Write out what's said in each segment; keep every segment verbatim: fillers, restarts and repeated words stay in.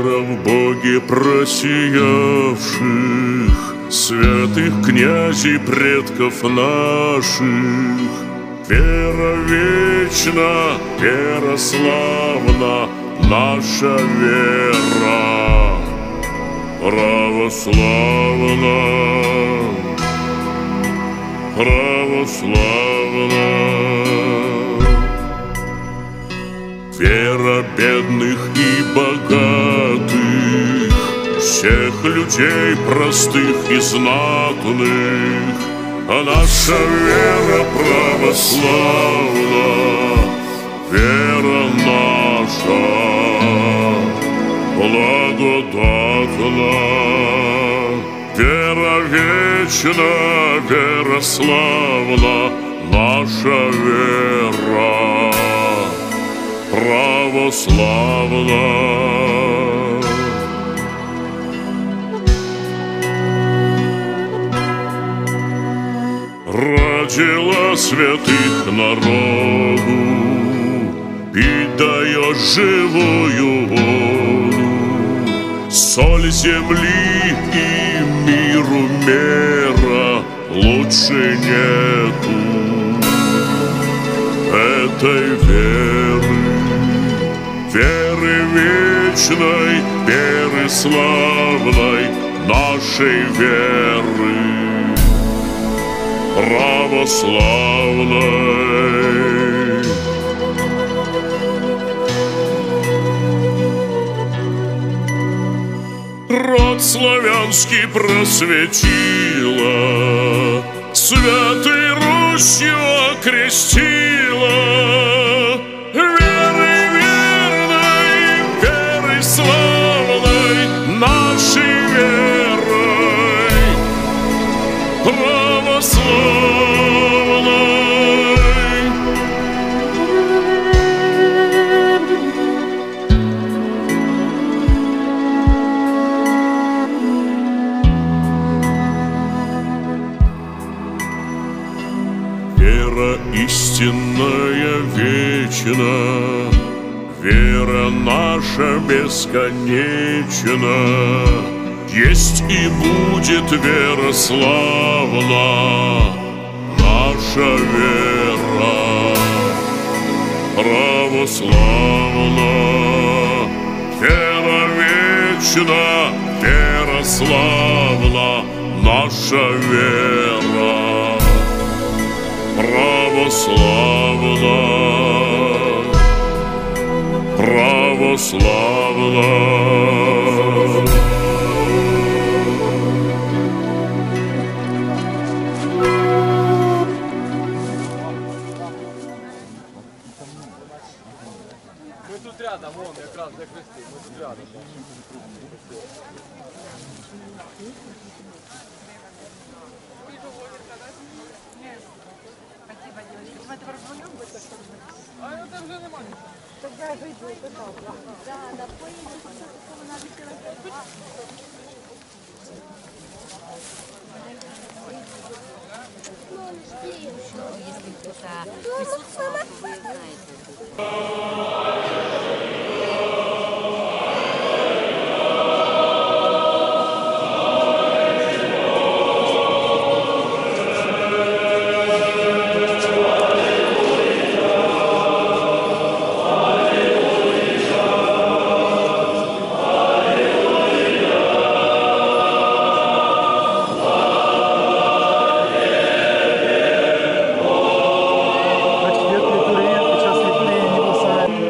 Вера в Боге просиявших, святых князей предков наших. Вера вечна, вера славна, наша вера православна, православна. Вера бедных и богатых, всех людей простых и знатных. А наша вера православна, вера наша благодатна. Вера вечна, вера славна, наша вера православна. Родила святых народу, пить дает живую воду. Соль земли и миру мера лучше нету этой веры. Веры вечной, веры славной, нашей веры православной. Род славянский просветила, Святой Русью окрестила. Верой верной, верой славной, нашей верой православной. Вера истинная вечна, вера наша бесконечна. Есть и будет вера славна, наша вера православна. Вера вечна, вера славна, наша вера православна, православна. Мы тут рядом, вон, как раз для кресты, мы тут рядом. А это вже немає. Тогда выйду, это так. Да, напоим, что такого надо делать. Если кто-то присутствовал, то вы знаете. Свет литургии, сейчас литургии небеса.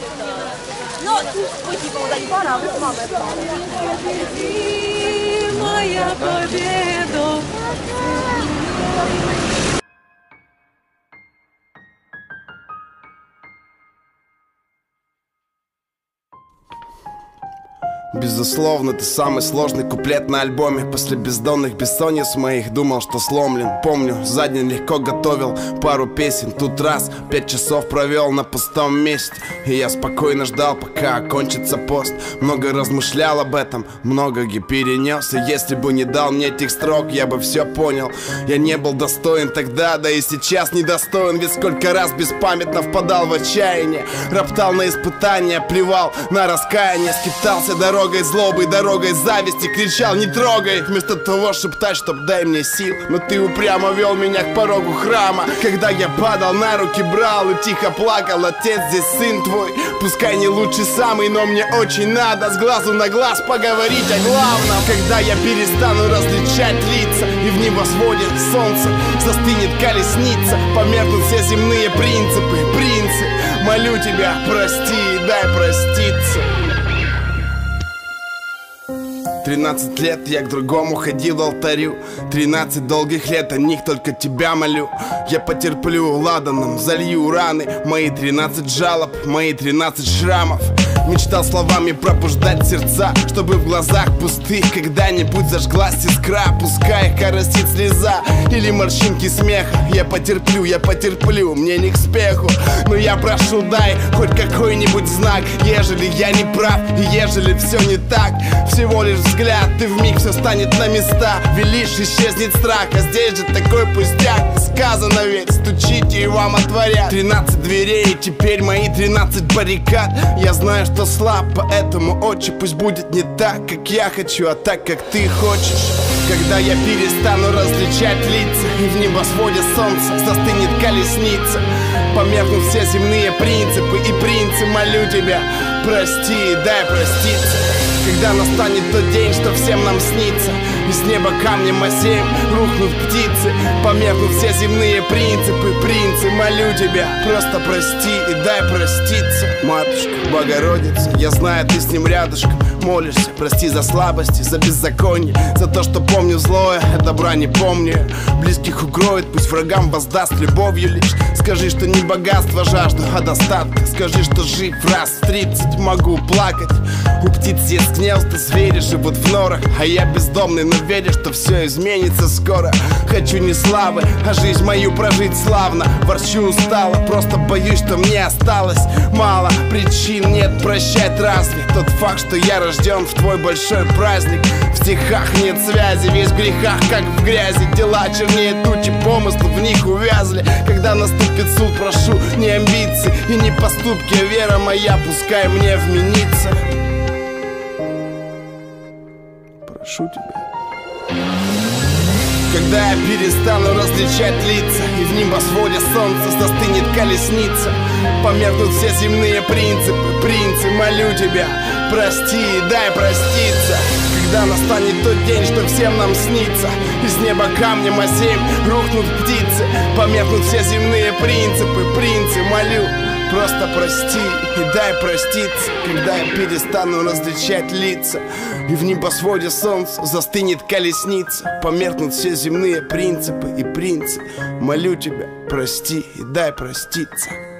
Ну, ой, типа, удать пара, а вы с мамой. Моя победа. Безусловно, ты самый сложный куплет на альбоме. После бездонных бессонниц моих думал, что сломлен. Помню, за день легко готовил пару песен. Тут раз, пять часов провел на пустом месте. И я спокойно ждал, пока окончится пост. Много размышлял об этом, многое перенес. И если бы не дал мне этих строк, я бы все понял. Я не был достоин тогда, да и сейчас недостоин. Ведь сколько раз беспамятно впадал в отчаяние, роптал на испытания, плевал на раскаяние, скитался дорогой злобы, дорогой зависти, кричал: не трогай, вместо того шептать, чтоб дай мне сил. Но ты упрямо вел меня к порогу храма. Когда я падал, на руки брал и тихо плакал: отец, здесь сын твой, пускай не лучший самый, но мне очень надо с глазу на глаз поговорить о главном. Когда я перестану различать лица, и в небосводе солнце застынет колесница, померкнут все земные принципы, принцы. Молю тебя, прости и дай проститься. Тринадцать лет я к другому ходил алтарю. Тринадцать долгих лет о них только тебя молю. Я потерплю ладаном, залью раны. Мои тринадцать жалоб, мои тринадцать шрамов. Мечтал словами пробуждать сердца, чтобы в глазах пустых когда-нибудь зажглась искра. Пускай их коростит слеза или морщинки смеха. Я потерплю, я потерплю, мне не к спеху. Но я прошу, дай хоть какой-нибудь знак, ежели я не прав и ежели все не так. Всего лишь взгляд, и вмиг все станет на места. Велишь, исчезнет страх, а здесь же такой пустяк. Сказано ведь, стучите и вам отворят. Тринадцать дверей, и теперь мои тринадцать баррикад. Я знаю, что слаб, поэтому, отче, пусть будет не так, как я хочу, а так, как ты хочешь. Когда я перестану различать лица, и в небосводе солнце застынет колесница, померкнут все земные принципы и принцы. Молю тебя, прости и дай проститься. Когда настанет тот день, что всем нам снится, и с неба камнем осеем рухнут птицы, померкнут все земные принципы, принцы. Молю тебя, просто прости и дай проститься. Матушка, Богородица, я знаю, ты с ним рядышком молишься. Прости за слабости, за беззаконие, за то, что помню злое, а добра не помню. Близких укроет, пусть врагам воздаст любовью лишь. Скажи, что не богатство жажду, а достатка. Скажи, что жив раз в тридцать могу плакать. У птиц есть гнезда, звери живут в норах, а я бездомный, но верю, что все изменится скоро. Хочу не славы, а жизнь мою прожить славно. Ворчу устало, просто боюсь, что мне осталось мало. Причин нет прощать разве тот факт, что я рожден в твой большой праздник. В стихах нет связи, весь в грехах, как в грязи. Дела чернее тучи, помыслы в них увязли. Когда наступит суд, прошу не амбиции и не поступки, а вера моя пускай мне вменится. Прошу тебя. Когда я перестану различать лица, и в небосводе солнце застынет колесница, померкнут все земные принципы, принцы. Молю тебя, прости и дай проститься. Когда настанет тот день, что всем нам снится, и с неба камнем осеем рухнут птицы, померкнут все земные принципы, принцы. Молю, просто прости и дай проститься. Когда я перестану различать лица, и в небосводе солнце застынет колесница, померкнут все земные принципы и принцы. Молю тебя, прости и дай проститься.